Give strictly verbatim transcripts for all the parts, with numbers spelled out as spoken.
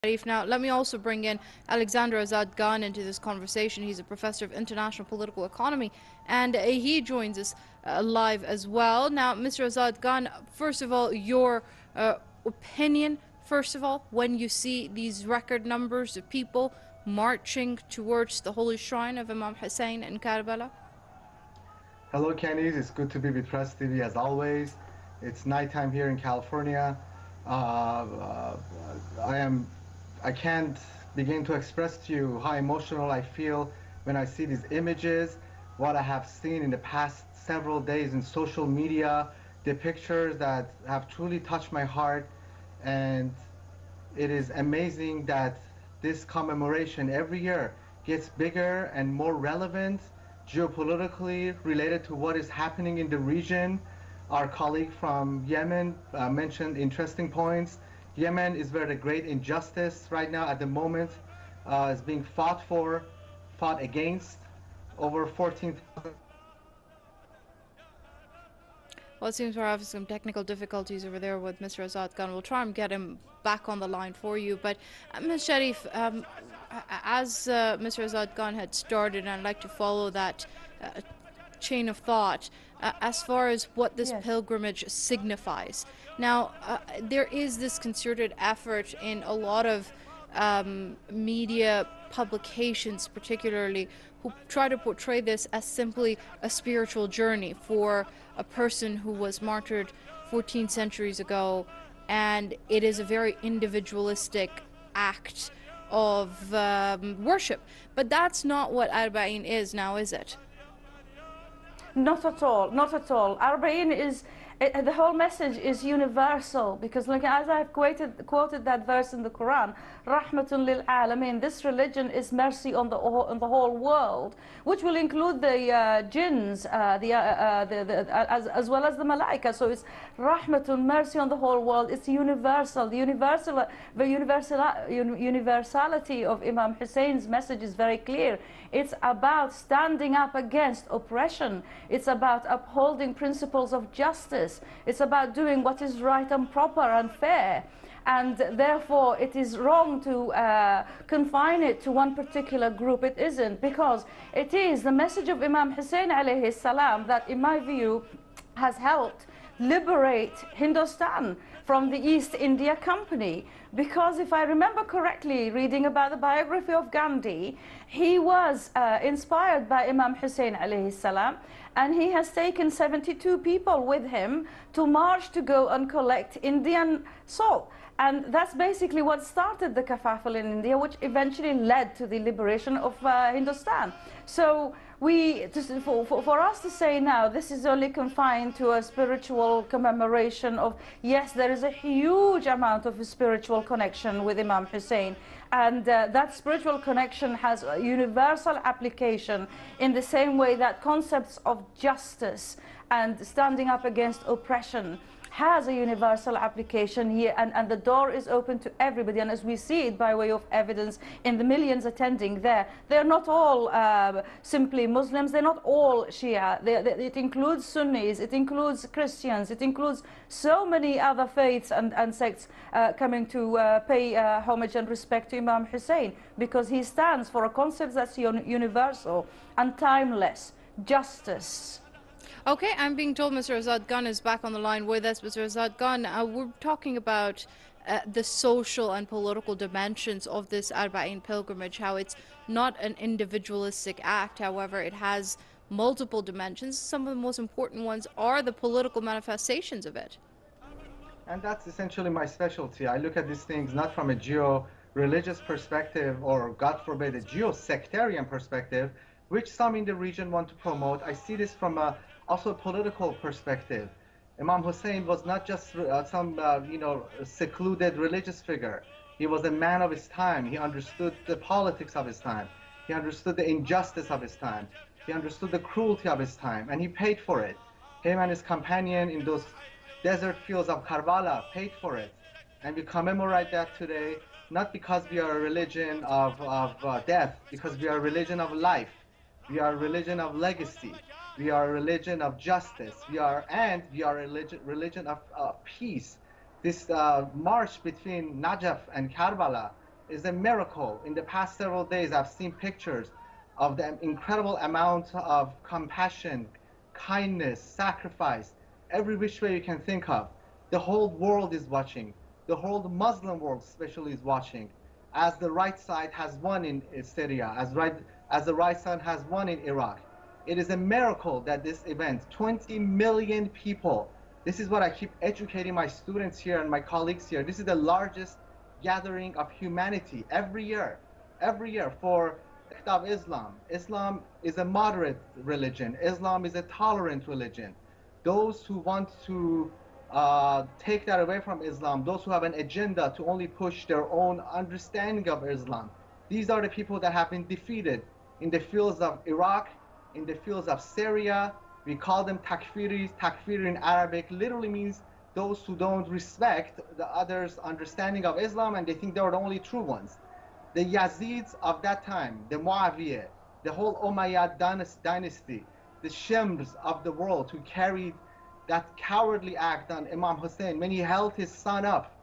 Sharif. Now, let me also bring in Alexander Azad Khan into this conversation. He's a professor of international political economy, and uh, he joins us uh, live as well. Now, Mister Azad Khan, first of all, your uh, opinion, first of all, when you see these record numbers of people marching towards the holy shrine of Imam Hussein in Karbala? Hello, Kenny's. It's good to be with Press T V as always. It's nighttime here in California. Uh, uh, I am, I can't begin to express to you how emotional I feel when I see these images, what I have seen in the past several days in social media, the pictures that have truly touched my heart. And it is amazing that this commemoration every year gets bigger and more relevant geopolitically related to what is happening in the region. Our colleague from Yemen uh, mentioned interesting points. Yemen is where the great injustice right now at the moment uh, is being fought for, fought against. Over fourteen thousand. Well, it seems we're having some technical difficulties over there with Mister Azad Khan. We'll try and get him back on the line for you. But, uh, Miz Sharif, um, as uh, Mister Azad Khan had started, and I'd like to follow that uh, chain of thought uh, as far as what this Yes. pilgrimage signifies. Now, uh, there is this concerted effort in a lot of um, media publications, particularly, who try to portray this as simply a spiritual journey for a person who was martyred fourteen centuries ago, and it is a very individualistic act of um, worship. But that's not what Arba'in is now, is it? Not at all, not at all. Arba'in is, uh, the whole message is universal, because like as I've quoted, quoted that verse in the Quran, Rahmatun lil Alameen, this religion is mercy on the, on the whole world, which will include the uh, jinns, uh, the, uh, uh, the, the, uh, as, as well as the malaika. So it's Rahmatun, mercy on the whole world. It's universal. The universal, the universal, universality of Imam Hussein's message is very clear. It's about standing up against oppression. It's about upholding principles of justice. It's about doing what is right and proper and fair. And therefore, it is wrong to uh, confine it to one particular group. It isn't, because it is the message of Imam Hussein alayhi salam that, in my view, has helped liberate Hindustan from the East India Company. Because if I remember correctly, reading about the biography of Gandhi, he was uh, inspired by Imam Hussein alayhi salam, and he has taken seventy-two people with him to march to go and collect Indian salt. And that's basically what started the Kafafil in India, which eventually led to the liberation of uh, Hindustan. So we, for, for, for us to say now this is only confined to a spiritual commemoration of, yes, there is a huge amount of spiritual connection with Imam Hussein. And uh, that spiritual connection has a universal application in the same way that concepts of justice and standing up against oppression has a universal application here, and, and the door is open to everybody. And as we see it by way of evidence in the millions attending there, they're not all uh, simply Muslims, they're not all Shia. They, they, it includes Sunnis, it includes Christians, it includes so many other faiths and, and sects uh, coming to uh, pay uh, homage and respect to Imam Hussein, because he stands for a concept that's un universal and timeless: justice. Okay, I'm being told Mister Azad Khan is back on the line with us. Mister Azad Khan, uh, we're talking about uh, the social and political dimensions of this Arba'in pilgrimage, how it's not an individualistic act. However, it has multiple dimensions. Some of the most important ones are the political manifestations of it. And that's essentially my specialty. I look at these things not from a geo-religious perspective, or, God forbid, a geo-sectarian perspective, which some in the region want to promote. I see this from a also a political perspective. Imam Hussein was not just uh, some uh, you know secluded religious figure. He was a man of his time. He understood the politics of his time. He understood the injustice of his time. He understood the cruelty of his time, and he paid for it. Him and his companion in those desert fields of Karbala paid for it. And we commemorate that today, not because we are a religion of, of uh, death, because we are a religion of life. We are a religion of legacy. We are a religion of justice. We are, and we are a religion, religion of uh, peace. This uh, march between Najaf and Karbala is a miracle. In the past several days, I've seen pictures of the incredible amount of compassion, kindness, sacrifice, every which way you can think of. The whole world is watching. The whole Muslim world especially is watching, as the right side has won in Syria, as, right, as the right side has won in Iraq. It is a miracle that this event, twenty million people, this is what I keep educating my students here and my colleagues here. This is the largest gathering of humanity every year, every year for of Islam. Islam is a moderate religion. Islam is a tolerant religion. Those who want to uh, take that away from Islam, those who have an agenda to only push their own understanding of Islam, these are the people that have been defeated in the fields of Iraq, in the fields of Syria. We call them takfiris. Takfir in Arabic literally means those who don't respect the others' understanding of Islam and they think they are the only true ones. The Yazids of that time, the Muawiyah, the whole Umayyad dynasty, the Shimrs of the world who carried that cowardly act on Imam Hussein when he held his son up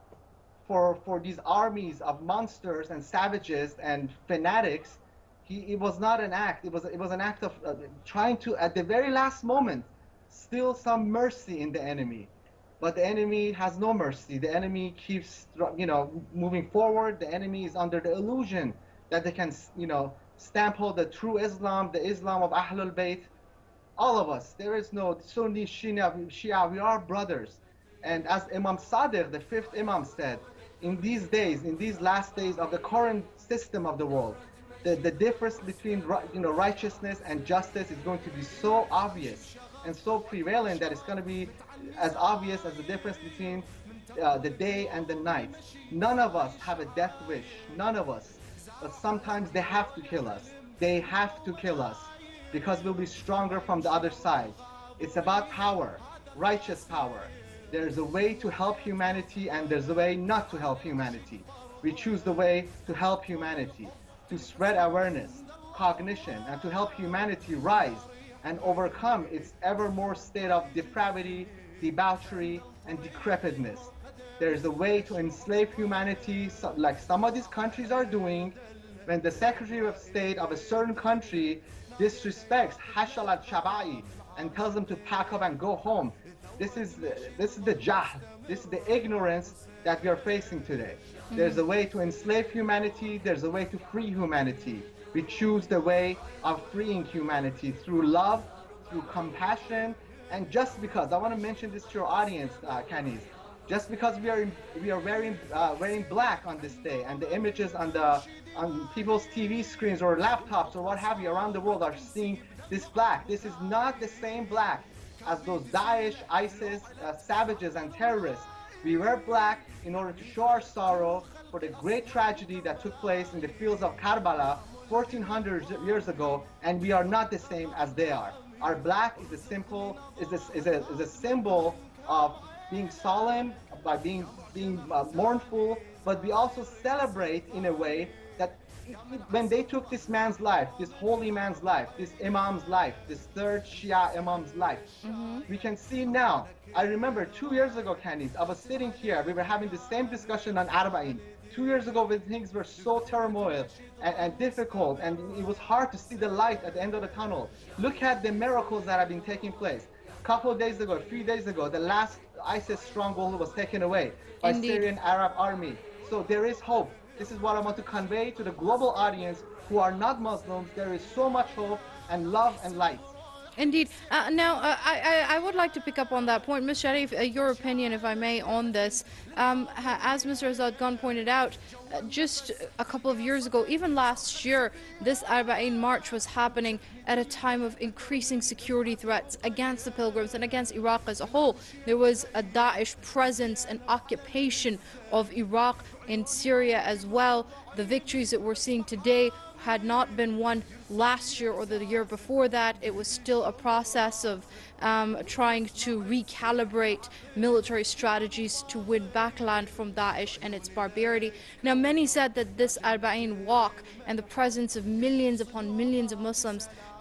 for, for these armies of monsters and savages and fanatics. He, it was not an act, it was, it was an act of uh, trying to, at the very last moment, still some mercy in the enemy. But the enemy has no mercy. The enemy keeps, you know, moving forward. The enemy is under the illusion that they can, you know, stamp out the true Islam, the Islam of Ahlul Bayt. All of us, there is no Sunni, Shia, Shia, we are brothers. And as Imam Sadiq, the fifth Imam, said, in these days, in these last days of the current system of the world, the, the difference between, you know, righteousness and justice is going to be so obvious and so prevalent that it's going to be as obvious as the difference between uh, the day and the night. None of us have a death wish, none of us. But sometimes they have to kill us. They have to kill us because we'll be stronger from the other side. It's about power, righteous power. There's a way to help humanity and there's a way not to help humanity. We choose the way to help humanity, to spread awareness, cognition, and to help humanity rise and overcome its ever more state of depravity, debauchery, and decrepitness. There is a way to enslave humanity, so, like some of these countries are doing, when the Secretary of State of a certain country disrespects Hashal al-Shaba'i and tells them to pack up and go home. This is the, this is the jahl, this is the ignorance that we are facing today. Mm-hmm. There's a way to enslave humanity, there's a way to free humanity. We choose the way of freeing humanity through love, through compassion, and just because, I want to mention this to your audience, uh, Kanis, just because we are in, we are wearing uh, wearing black on this day, and the images on the on people's T V screens or laptops or what have you around the world are seeing this black. This is not the same black as those Daesh, ISIS, uh, savages and terrorists. We wear black in order to show our sorrow for the great tragedy that took place in the fields of Karbala fourteen hundred years ago, and we are not the same as they are. Our black is a simple, is a, is a, is a symbol of being solemn, by being, being uh, mournful, but we also celebrate in a way that when they took this man's life, this holy man's life, this imam's life, this third Shia imam's life, mm-hmm. we can see now. I remember two years ago, Candice, I was sitting here, we were having the same discussion on Arba'in. Two years ago when things were so turmoil and, and difficult and it was hard to see the light at the end of the tunnel. Look at the miracles that have been taking place. A couple of days ago, a few days ago, the last ISIS stronghold was taken away by Indeed. Syrian Arab army. So there is hope. This is what I want to convey to the global audience who are not Muslims. There is so much hope and love and light. Indeed. Uh, now, uh, I, I, I would like to pick up on that point. Miz Sharif, uh, your opinion, if I may, on this. Um, as Mister Azad Gun pointed out, uh, just a couple of years ago, even last year, this Arba'in March was happening at a time of increasing security threats against the pilgrims and against Iraq as a whole. There was a Daesh presence and occupation of Iraq in Syria as well. The victories that we're seeing today had not been won last year or the year before that. It was still a process of um, trying to recalibrate military strategies to win back land from Daesh and its barbarity. Now, many said that this Arba'in walk and the presence of millions upon millions of Muslims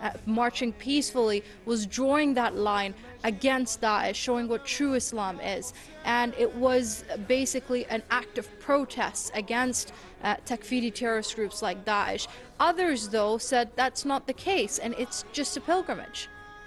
uh, marching peacefully, was drawing that line against Daesh, showing what true Islam is. And it was basically an act of protest against uh, Takfiri terrorist groups like Daesh. Others, though, said that's not the case and it's just a pilgrimage.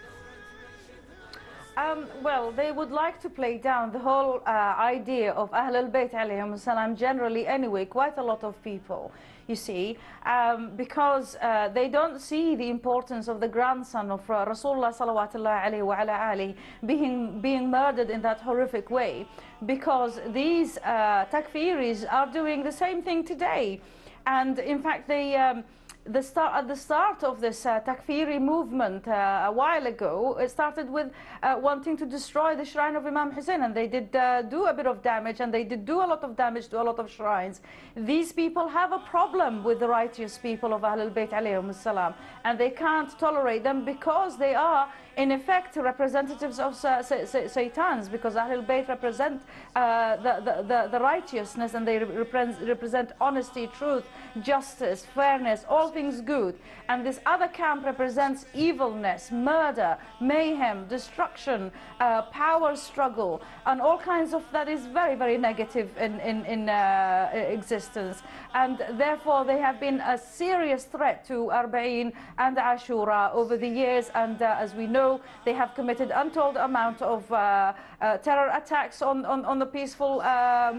Um, well, they would like to play down the whole uh, idea of Ahl al-Bayt alayhim salam generally anyway, quite a lot of people, you see, um, because uh, they don't see the importance of the grandson of uh, Rasulullah salawatullah alayhi wa ala alihi being, being murdered in that horrific way, because these uh, takfiris are doing the same thing today. And in fact, they... Um, The start, at the start of this uh, Takfiri movement uh, a while ago, it started with uh, wanting to destroy the shrine of Imam Hussein, and they did uh, do a bit of damage, and they did do a lot of damage to a lot of shrines. These people have a problem with the righteous people of Ahl al-Bayt alayhim salam, and they can't tolerate them because they are, in effect, representatives of uh, Saitans, because Ahl al-Bayt represent uh, the, the, the, the righteousness, and they represent, represent honesty, truth, justice, fairness, all things good. And this other camp represents evilness, murder, mayhem, destruction, uh, power struggle, and all kinds of that is very, very negative in, in, in uh, existence. And therefore they have been a serious threat to Arba'in and Ashura over the years, and uh, as we know, they have committed untold amount of uh, uh, terror attacks on, on, on the peaceful um,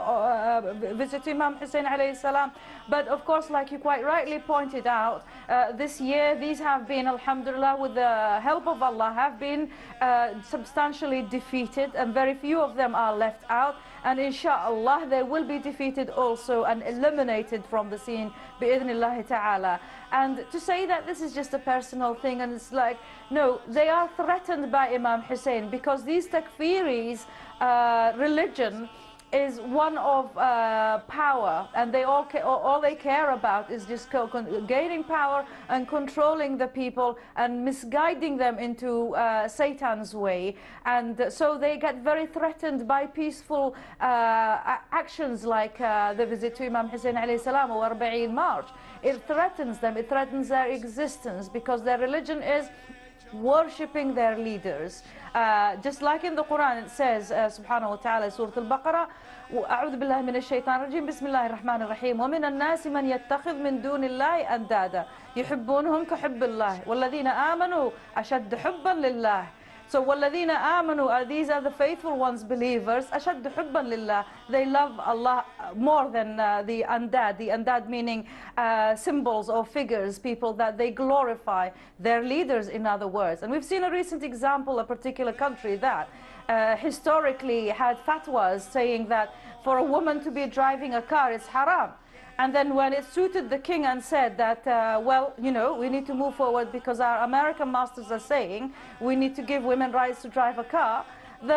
uh, visit to Imam Hussein alayhi salam. But of course, like you quite rightly pointed out, uh, this year these have been, alhamdulillah, with the help of Allah, have been uh, substantially defeated, and very few of them are left out. And inshallah they will be defeated also and eliminated from the scene bi'idhnillahi ta'ala. And to say that this is just a personal thing, and it's like, no, they are threatened by Imam Hussein, because these takfiris uh, religion is one of uh, power, and they all all they care about is just gaining power and controlling the people and misguiding them into uh, Satan's way. And so they get very threatened by peaceful uh, actions like uh, the visit to Imam Hussein alayhi salam or Arba'in March. It threatens them, it threatens their existence, because their religion is worshipping their leaders. Uh, just like in the Quran it says, uh, subhanahu wa ta'ala, Surah Al-Baqarah, أعوذ بالله من الشيطان الرجيم بسم الله الرحمن الرحيم ومن الناس من يتخذ من دون الله أندادا يحبونهم كحب الله والذين آمنوا أشد حبا لله. So وَالَّذِينَ آمَنُوا are, these are the faithful ones, believers. أَشَدُّ حُبًّا لِلَّهِ. They love Allah more than uh, the undad. The undad meaning uh, symbols or figures, people that they glorify, their leaders in other words. And we've seen a recent example, a particular country that uh, historically had fatwas saying that for a woman to be driving a car is haram. And then when it suited the king and said that, uh, well, you know, we need to move forward because our American masters are saying we need to give women rights to drive a car, the,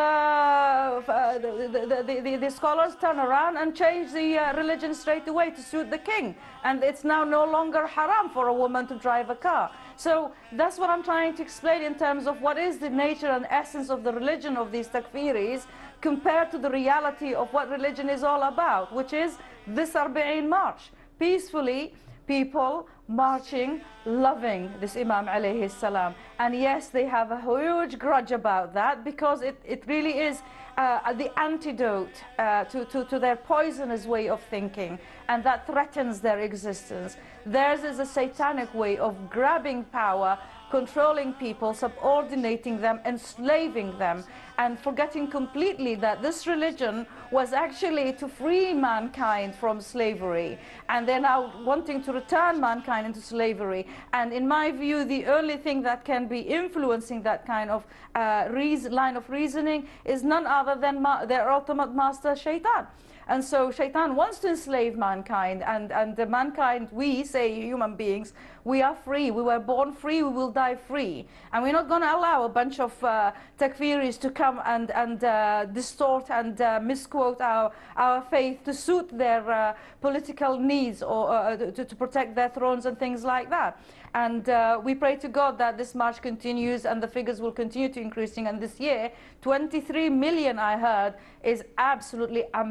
uh, the, the, the, the, the scholars turn around and change the uh, religion straight away to suit the king. And it's now no longer haram for a woman to drive a car. So that's what I'm trying to explain in terms of what is the nature and essence of the religion of these takfiris compared to the reality of what religion is all about, which is this Arba'in March. Peacefully, people marching, loving this Imam alayhi salam. And yes, they have a huge grudge about that, because it, it really is uh, the antidote uh, to, to, to their poisonous way of thinking, and that threatens their existence. Theirs is a satanic way of grabbing power, controlling people, subordinating them, enslaving them, and forgetting completely that this religion was actually to free mankind from slavery. And they're now wanting to return mankind into slavery. And in my view, the only thing that can be influencing that kind of uh, reason, line of reasoning is none other than ma their ultimate master, Shaitan. And so Shaitan wants to enslave mankind, and, and the mankind, we say human beings, we are free. We were born free, we will die free. And we're not going to allow a bunch of uh, takfiris to come and, and uh, distort and uh, misquote our, our faith to suit their uh, political needs, or uh, to, to protect their thrones and things like that. And uh, we pray to God that this march continues and the figures will continue to increasing. And this year, twenty-three million, I heard, is absolutely amazing.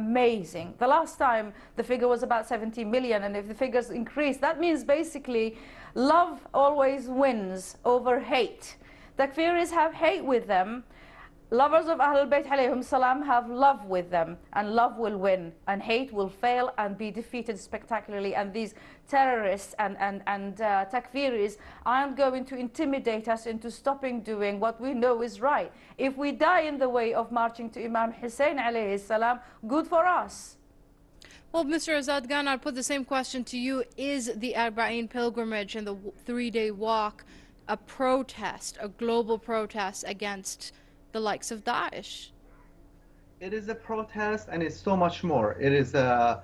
amazing. The last time the figure was about seventy million, and if the figures increase, that means basically love always wins over hate. Takfiris have hate with them. Lovers of Ahlul Bayt alayhim salam have love with them, and love will win, and hate will fail and be defeated spectacularly. And these terrorists and, and, and uh, takfiris aren't going to intimidate us into stopping doing what we know is right. If we die in the way of marching to Imam Hussein alayhi salam, good for us. Well, Mister Azad Khan, I'll put the same question to you. Is the Arba'een pilgrimage and the three-day walk a protest, a global protest against the likes of Daesh? It is a protest, and it's so much more. It is a,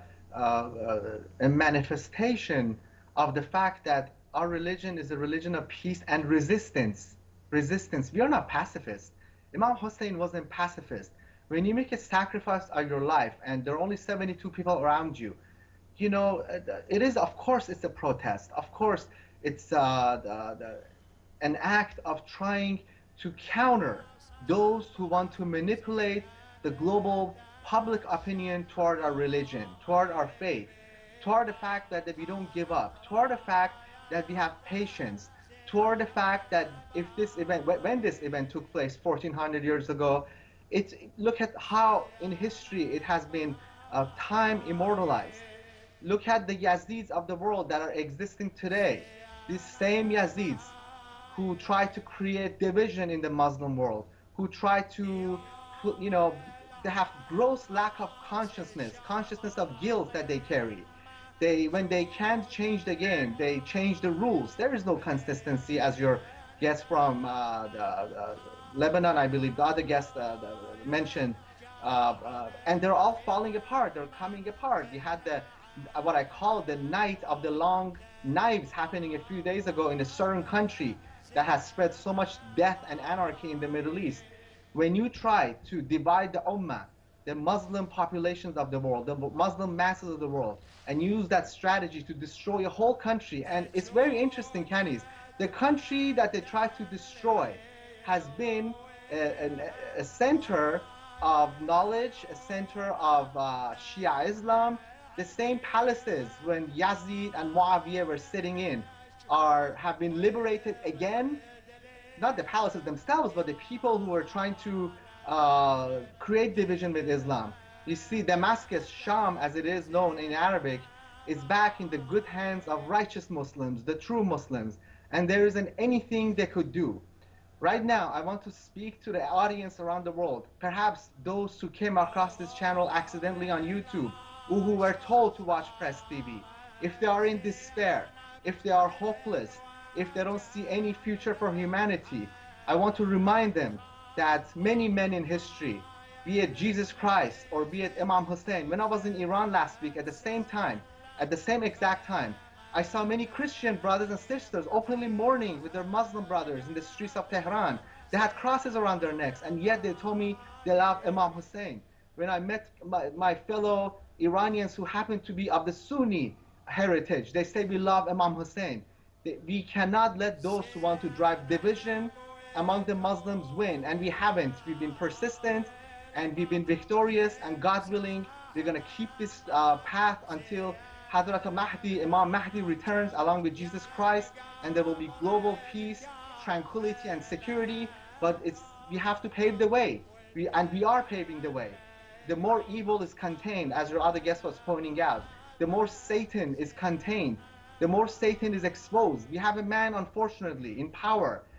a, a manifestation of the fact that our religion is a religion of peace and resistance. Resistance. We are not pacifists. Imam Hussein wasn't pacifist. When you make a sacrifice of your life and there are only seventy-two people around you, you know, it is, of course, it's a protest. Of course, it's uh, the, the, an act of trying to counter those who want to manipulate the global public opinion toward our religion, toward our faith, toward the fact that, that we don't give up, toward the fact that we have patience, toward the fact that if this event, when this event took place fourteen hundred years ago, it's, look at how in history it has been uh, time immortalized. Look at the Yazids of the world that are existing today. These same Yazids who try to create division in the Muslim world, who try to, you know, they have gross lack of consciousness, consciousness of guilt that they carry. They, when they can't change the game, they change the rules. There is no consistency, as your guest from uh, the, uh, Lebanon, I believe, the other guest uh, the, mentioned, uh, uh, and they're all falling apart. They're coming apart. We had the, what I call the night of the long knives happening a few days ago in a certain country that has spread so much death and anarchy in the Middle East. When you try to divide the Ummah, the Muslim populations of the world, the Muslim masses of the world, and use that strategy to destroy a whole country, and it's very interesting, Canis, the country that they try to destroy has been a, a, a center of knowledge, a center of uh, Shia Islam. The same palaces when Yazid and Muawiyah were sitting in are have been liberated again. Not the palaces themselves, but the people who are trying to uh, create division with Islam. You see, Damascus, Sham, as it is known in Arabic, is back in the good hands of righteous Muslims, the true Muslims, and there isn't anything they could do. Right now, I want to speak to the audience around the world, perhaps those who came across this channel accidentally on YouTube, or who were told to watch Press T V. If they are in despair, if they are hopeless, if they don't see any future for humanity, I want to remind them that many men in history, be it Jesus Christ or be it Imam Hussein, when I was in Iran last week at the same time, at the same exact time, I saw many Christian brothers and sisters openly mourning with their Muslim brothers in the streets of Tehran. They had crosses around their necks, and yet they told me they love Imam Hussein. When I met my, my fellow Iranians who happen to be of the Sunni heritage, they say we love Imam Hussein. We cannot let those who want to drive division among the Muslims win, and we haven't. We've been persistent, and we've been victorious, and God willing, we're going to keep this uh, path until Hadrat Mahdi, Imam Mahdi returns along with Jesus Christ, and there will be global peace, tranquility, and security. But it's we have to pave the way, we, and we are paving the way. The more evil is contained, as your other guest was pointing out, the more Satan is contained, the more Satan is exposed. We have a man, unfortunately, in power